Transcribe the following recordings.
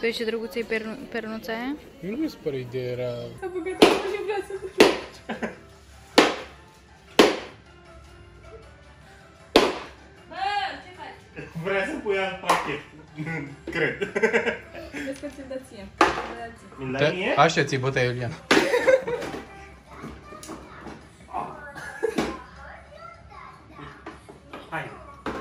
uite ce drăguță e pernuța aia. Nu mi se pare ideea era... S-a băgat acolo și vrea să duce. Bă, ce faci? Vrea să pui alt pachet. Cred. Vezi că ți-l dă ție. Mi-l dai mie? Așa ți-i bătea Iulian. Hai.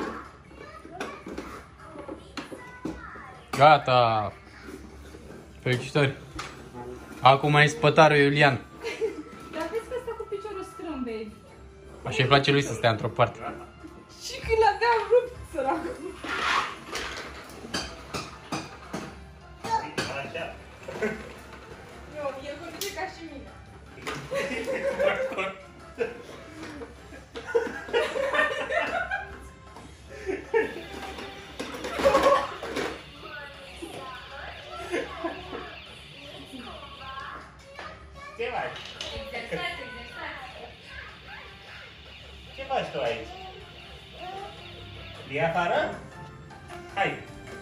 Gata! Felicitări! Acum ai spătarul Iulian. Dar vezi că stă cu piciorul strâmb, baby. Așa îi place lui să stea într-o parte. Și când l-avea rupt, săracul. Așa. Nu, el conduce ca și mine. Ce faci? Ce faci tu aici? Vii afară? Hai!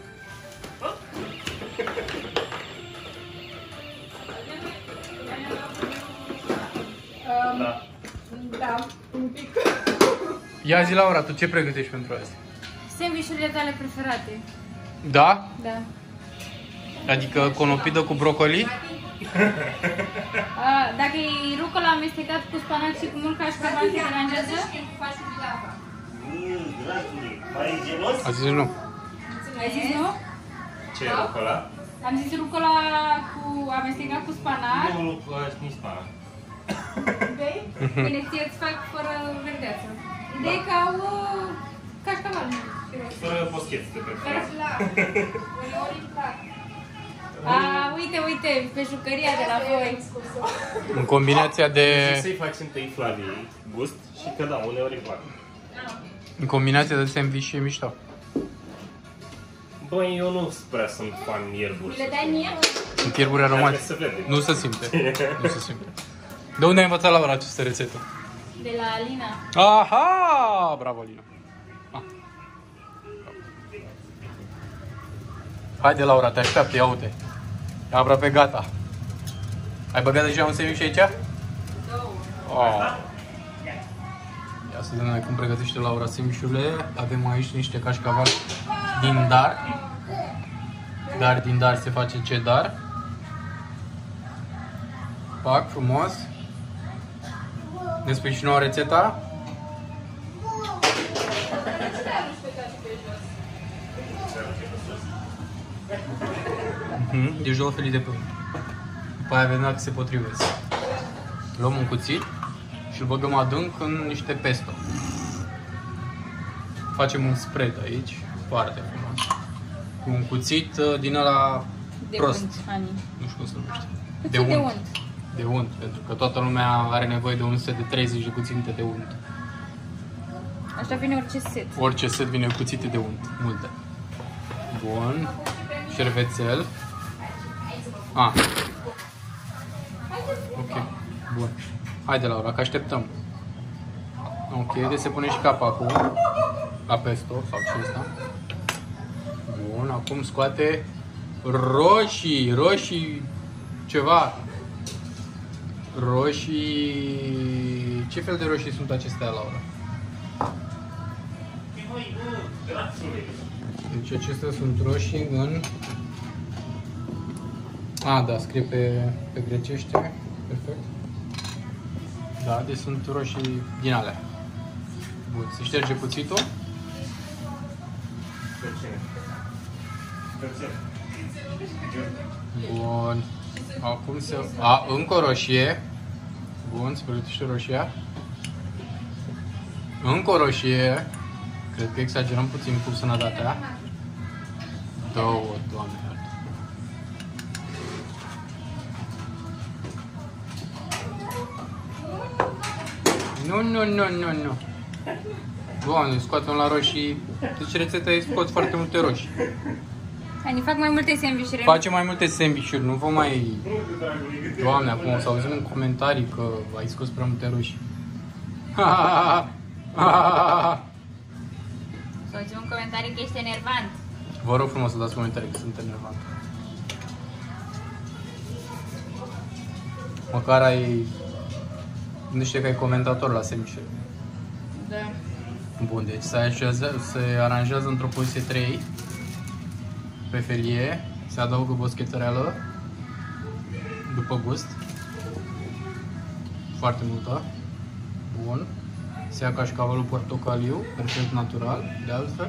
Da. Da, un pic. Ia zi, Laura, tu ce pregătești pentru azi? Sandvișurile tale preferate. Da? Da. Adică conopidă cu brocoli? Dacă e rucola amestecat cu spanac și cu mult cașcaval, te deranjează? Dragului, mai e gelos? A zis nu. Ai zis nu? Ce e rucola? Am zis rucola cu amestecat cu spanac. Nu, nici spanac. Bei? Bine, ție îți fac fără verdeață. Ideea e că au cașcaval. Fără poscheți, te prefer. La. Uneori îmi plac. Uite, uite, pe jucăria de la voi. În combinația de... Zic să-i faci întâi Flaviei gust și că da, uneori îmi plac. În combinația de sandwich e mișto. Băi, eu nu prea sunt fan ierburi. Le dai mie? Sunt ierburi aromate. Se vede. Nu se simte. Nu se simte. De unde ai învățat, Laura, această rețetă? De la Alina. Aha! Bravo, Alina. Ah. Haide, Laura, te așteaptă, ia uite. E aproape gata. Ai băgat deja un sandwich aici? Oh. Ia să vedem noi cum pregătește Laura sandwich-urile. Avem aici niște cașcaval din dar. Dar din dar se face cedar. Pac, frumos. Ne spui și nouă rețeta? Deci două felii de pământ. După aia vedem dacă se potrivesc. Luăm un cuțit și îl băgăm adânc în niște pesto. Facem un spread aici, foarte frumos. Cu un cuțit din ăla De prost. unt, Ani. Nu știu cum se numește. Cuțit de unt. De unt, pentru că toată lumea are nevoie de un set de 30 de cuțite de unt. Așa vine orice set. Orice set vine cu cuțite de unt, multe. Bun. Șervețel. Ah. Ok. Bun. Haide, Laura, că așteptăm. Ok, deci se pune și capacul la pesto sau ce ăsta. Bun, acum scoate roșii ceva. Roșii... Ce fel de roșii sunt acestea, Laura? Deci acestea sunt roșii în... da, scrie pe grecește. Perfect. Da, deci sunt roșii din alea. Bun, se șterge cuțitul. Bun. Acum se... încă o roșie. Bun, se pregătește roșia. Încă o roșie. Cred că exagerăm puțin cu sănătatea. Două, Doamne iartă. Nu. Doamne, scoate-o la roșii. Deci rețeta e scot foarte multe roșii. Ani, fac mai multe sandvișuri. Face mai multe sandvișuri, nu vă mai... Doamne, acum o să auzim în comentarii că ai scos prea multe roșii. Să auzim în comentarii că ești enervant. Vă rog frumos să dați comentarii că sunt enervant. Măcar ai... Nu știu că ai comentator la semișe. Da. Bun, deci se aranjează într-o poziție 3 pe felie, se adaugă boschețăreală după gust, foarte multă. Bun. Se ia cașcavalul portocaliu, perfect natural, de altfel.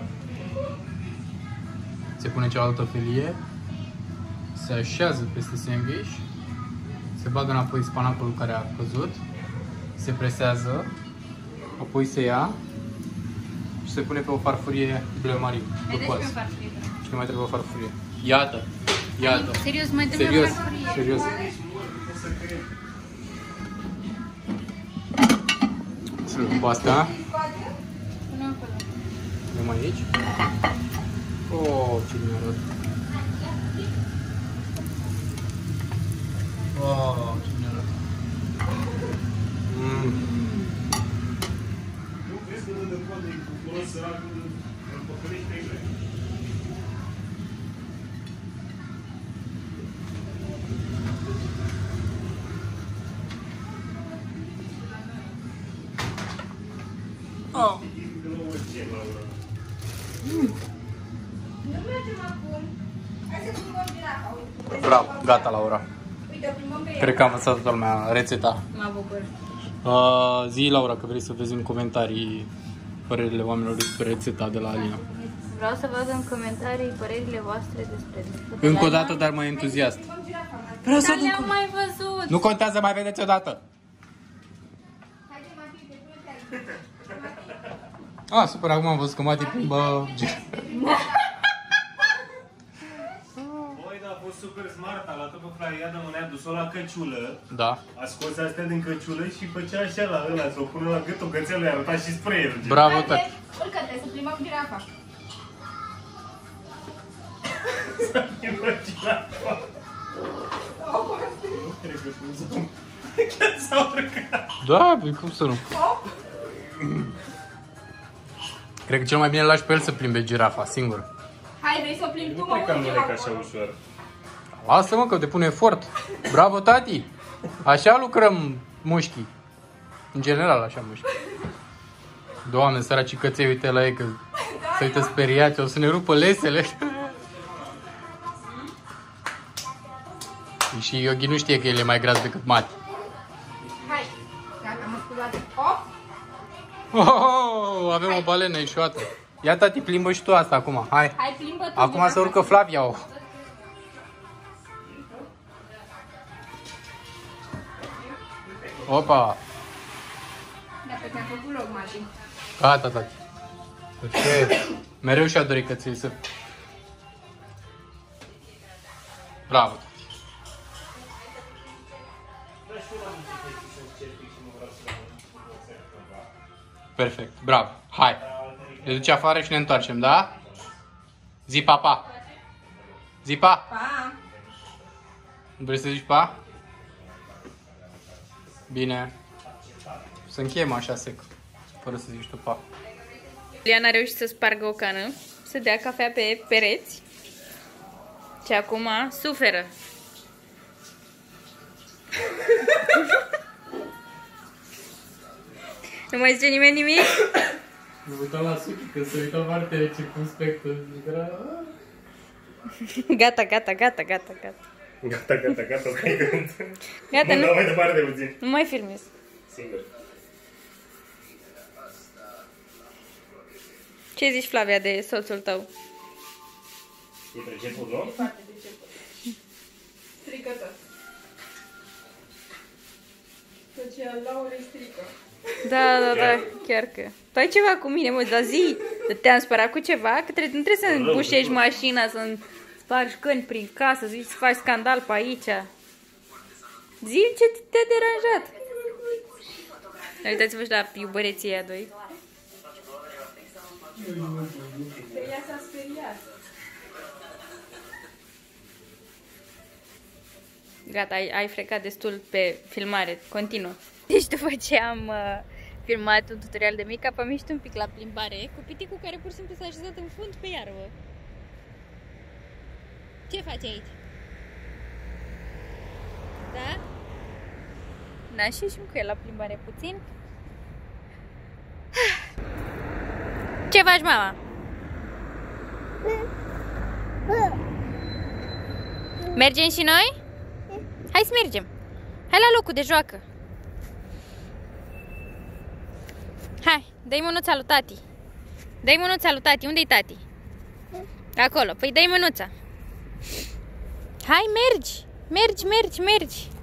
Se pune cealaltă felie, se așează peste sandwich, se bagă înapoi spanacul care a căzut, se presează, apoi se ia și se pune pe o farfurie bleu marie. Haideți pe farfurie. Și nu mai trebuie o farfurie. Iată, iată. Serios, mai trebuie Serios, o farfurie. serios. Să luăm pe asta. Pune acolo. Luăm aici. Oh, ce bine arată. Oh, ce bine arată. Nu crezi că de poate e bucuros săracul în păcălești pe greu? Oh. Nu mergem acum. Hai să plimbăm girafa. Uite. Bravo, gata Laura. Uite, plimbăm pe ea. Cred că am învățat toată lumea rețeta. Mă bucur. Zi Laura că vrei să vezi în comentarii părerile oamenilor despre rețeta de la Alina. Vreau să văd în comentarii părerile voastre despre... Încă o dată, dar mai entuziast. Plimbăm girafa, Mati. Vreau să Dar le-am mai văzut. Nu contează, mai vedeți odată. Haide, Mati, te pune pe aici. Ah, super, acum am văzut că Mati plimbă... Băi, dar a fost super smart, a luat-o pe Flaiada, mă ne-a dus-o la căciulă, Da. a scos astea din căciulă și făcea așa la ăla, să o pună la gâtul cățelului, a arătat și spre el. Bravo, Haide, tati. urcă-te, să plimbăm girafa. Nu cred că chiar s-a urcat. Da, bine, cum să nu? Cred că cel mai bine îl lași pe el să plimbe girafa, singur. Hai, vrei să o plimbi tu, Nu mă, cred că am urcă noroc acolo. așa ușor. Lasă-mă că depune efort. Bravo, tati! Așa lucrăm mușchii. În general, așa mușchii. Doamne, săracii căței, uite la ei că se uită speriați, o să ne rupă lesele. Și Yogi nu știe că el e mai gras decât Mati. Hai, gata, am sculat. Hop! Oh, avem o balenă ieșuată. Ia, tati, plimbă și tu asta acum, hai. Hai, plimbă tu. Acum girafa. se urcă Flavia. Opa! Dacă te-am făcut loc, Mati. Gata, tati. Perfect. Mereu și-a dorit căței să... Bravo, tati. Perfect, bravo. Hai. Le duci afară și ne întoarcem, da? Zi pa. Zi pa. Pa! Vrei să zici pa? Bine. Să încheiem așa sec, fără să zici tu pa. Liana a reușit să spargă o cană, să dea cafea pe pereți și acum suferă. Nu mai zice nimeni nimic? Nu uitam la Suki, că se uită foarte circumspectă. Gata, gata, gata, gata, gata. Gata, ok, gând. Gata, Mă nu, dau mai departe puțin. nu mai filmez. Singur. Ce zici, Flavia, de soțul tău? E priceput, nu? Foarte deceput. Strică tot. Tot ce Laurei strică. Da, chiar că. Tu ai ceva cu mine, mă, dar zi, te-am spărat cu ceva? Că nu trebuie să îmbușești mașina, să spargi căni prin casă, zici să faci scandal pe aici. Zi ce te-a deranjat. Uitați-vă și la iubăreții aia doi. Ea s-a speriat. Gata, ai frecat destul pe filmare. Continuă. Deci după ce am filmat un tutorial de make-up, am ieșit un pic la plimbare cu piticul care pur și simplu s-a așezat în fund pe iarbă. Ce faci aici? Da? Da, și cu el la plimbare puțin. Ce faci, mama? Mergem și noi? Hai să mergem. Hai la locul de joacă. Hai, dă-i mânuța lui tati. Dă-i mânuța lui tati. Unde-i tati? Acolo. Păi dă-i mânuța. Hai, mergi. Mergi, mergi, mergi.